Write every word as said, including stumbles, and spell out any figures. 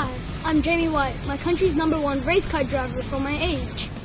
I'm Jamie White, my country's number one race car driver for my age.